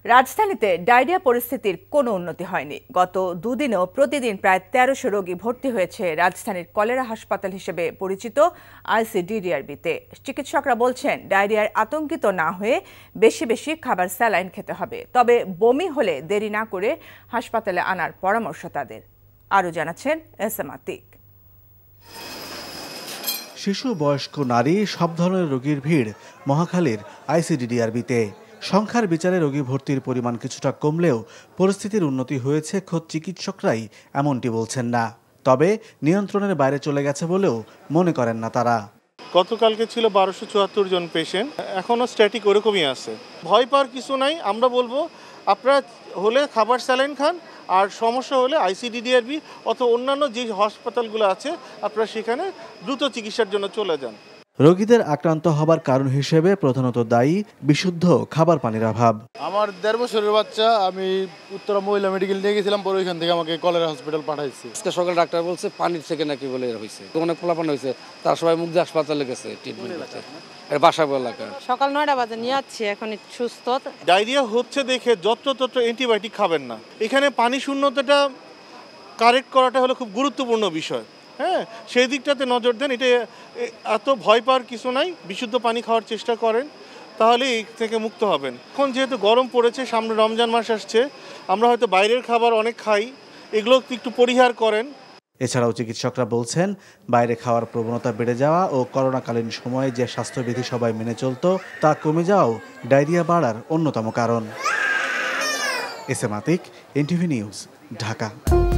রাজধানীতে ডায়রিয়া পরিস্থিতির কোনো উন্নতি হয়নি। গত দুদিনেও প্রতিদিন প্রায় ১৩০০ রোগী ভর্তি হয়েছে রাজধানীর কলেরা হাসপাতাল হিসেবে পরিচিত আইসিডিডিআরবিতে। চিকিৎসকরা বলছেন, ডায়রিয়ার আতঙ্কিত না হয়ে বেশি বেশি খাবার স্যালাইন খেতে হবে। তবে বমি হলে দেরি না করে হাসপাতালে আনার পরামর্শ তাদের। আরও জানাচ্ছেন এসএম আতিক। শিশু, বয়স্ক, নারী সব ধরনের রোগীর ভিড় মহাখালীর আইসিডিডিআরবিতে। সংখ্যার বিচারে রোগী ভর্তির পরিমাণ কিছুটা কমলেও পরিস্থিতির উন্নতি হয়েছে খোদ চিকিৎসকরাই এমনটি বলছেন না। তবে নিয়ন্ত্রণের বাইরে চলে গেছে বলেও মনে করেন না তারা। গতকালকে ছিল ১২৭৪ জন পেশেন্ট, এখনও স্ট্যাটিক ওরকমই আছে। ভয় পাওয়ার কিছু নাই। আমরা বলবো আপনারা হলে খাবার স্যালাইন খান, আর সমস্যা হলে আইসিডিডিআরবি অথবা অন্যান্য যে হাসপাতালগুলো আছে আপনারা সেখানে দ্রুত চিকিৎসার জন্য চলে যান। রোগীদের আক্রান্ত হবার কারণ হিসেবে প্রধানত দায়ী বিশুদ্ধ খাবার পানির অভাব। আমার ১.৫ বছরের বাচ্চা আমি উত্তরা মহিলা মেডিকেল নিয়ে গেছিলাম, পরে ওইখান থেকে আমাকে কলেরা হসপিটাল পাঠাইছে। আজকে সকাল ডাক্তার বলছে পানির থেকে নাকি বলে হয়েছে, অনেক পোলাপান হয়েছে, তার সবাই মুগ্ধ হাসপাতালে গেছে ট্রিটমেন্ট করতে। বাসাবো এলাকা সকাল ৯টা বাজে নিয়ে যাচ্ছি, এখন সুস্থ। ডায়রিয়া হচ্ছে দেখে যত্র অ্যান্টিবায়োটিক খাবেন না। এখানে পানি শূন্যতাটা কারেক্ট করাটা হলো খুব গুরুত্বপূর্ণ বিষয়। হ্যাঁ, সেই দিকটাতে নজর দেন। এটা এত ভয় পাওয়ার কিছু নাই। বিশুদ্ধ পানি খাওয়ার চেষ্টা করেন, তাহলে এই থেকে মুক্ত হবেন। এখন যেহেতু গরম পড়েছে, সামনে রমজান মাস আসছে, আমরা হয়তো বাইরের খাবার অনেক খাই, এগুলো একটু পরিহার করেন। এছাড়াও চিকিৎসকরা বলছেন, বাইরে খাওয়ার প্রবণতা বেড়ে যাওয়া ও করোনাকালীন সময়ে যে স্বাস্থ্যবিধি সবাই মেনে চলত তা কমে যাওয়াও ডায়রিয়া বাড়ার অন্যতম কারণ। S M Atik, NTV news, Dhaka.